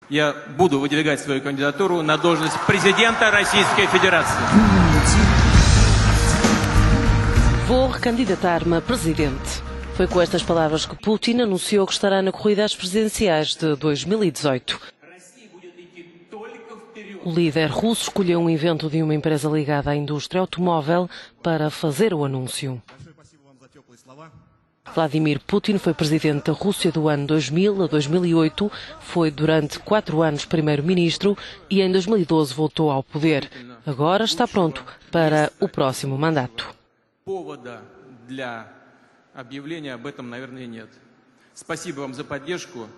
я буду выдвигать свою кандидатуру на должность президента Российской Федерации. Vou recandidatar-me a presidente. Foi com estas palavras que Putin anunciou que estará na corrida às presidenciais de 2018. O líder russo escolheu um evento de uma empresa ligada à indústria automóvel para fazer o anúncio. Vladimir Putin foi presidente da Rússia do ano 2000 a 2008, foi durante 4 anos primeiro-ministro e em 2012 voltou ao poder. Agora está pronto para o próximo mandato. Повода для объявления об этом, наверное, нет. Спасибо вам за поддержку.